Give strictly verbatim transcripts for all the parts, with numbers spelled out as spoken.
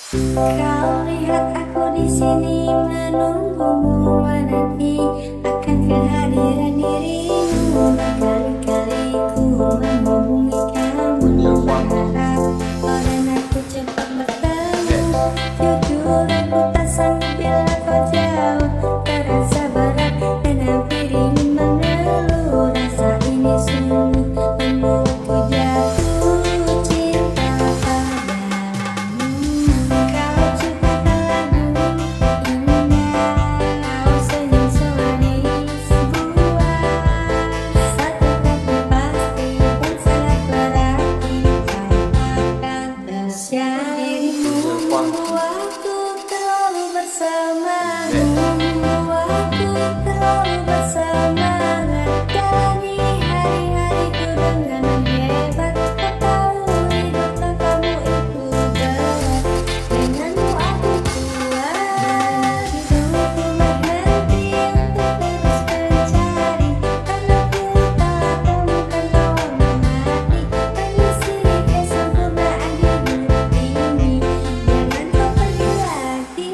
Kau lihat aku di sini menunggumu, menanti akan kehadiran dirimu. Berkali-kali ku menghubungi kamu, berharap kau dan aku cepat bertemu. Jujur aku tak sanggup bila kau jauh, terasa berat dan hampir ingin mengeluh. Rasa ini sungguh membuatku jatuh cinta padamu. Kau ciptakan lagu indah, kau senyum semanis buah. Satu kata pasti dan sangat berarti, kau akan tersyarimu. Membuatku terlalu bersamamu, membuatku terlalu bersemangat. Dari hari-hariku dengan hebat, kau tahu hidup tanpamu itu berat. Denganmu aku kuat, hidupku berhenti untuk terus mencari. Karena ku telah temukan kawan hati, mengisi kesempurnaan hidup ini. Jangan kau pergi lagi,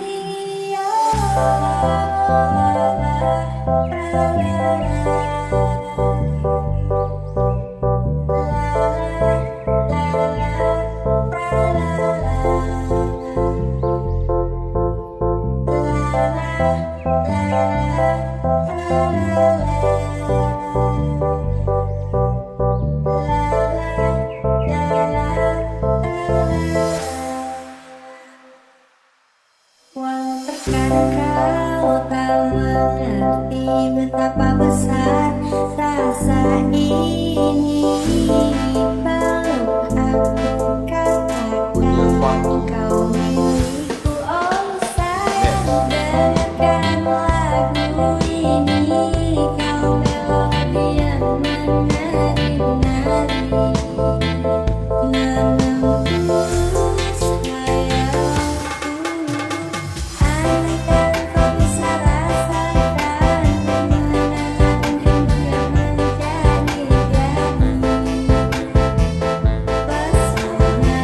walau terkadang kau tak mengerti betapa besar rasa ini. Peluk aku, katakan kau milikku, oh sayang. Dengarkan lagu ini, kau melodi yang menari-nari, menembus khayalku. Andaikan kau bisa rasakan kemenangan rindu yang menjadi-jadi, pesona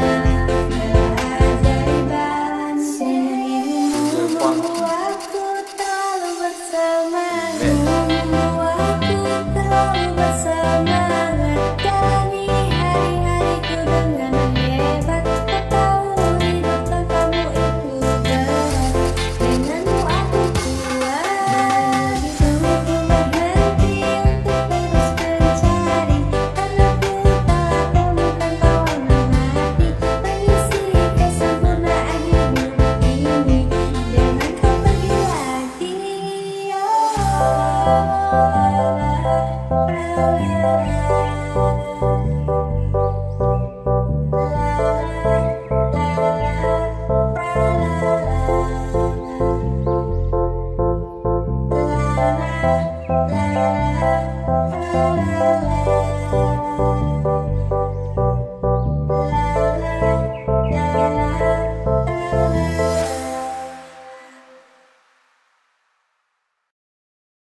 keajaiban sendirimu. Membuatku terlalu bersamamu, membuatku terlalu bersemangat. Dari hari-hariku dengan hebat, kau tahu hidup tanpamu itu berat. Denganmu aku kuat, hidupku berhenti untuk terus mencari. Karena ku telah temukan kawan hati, mengisi kesempurnaan hidup ini. Jangan kau pergi lagi, oh, la, la, la, la.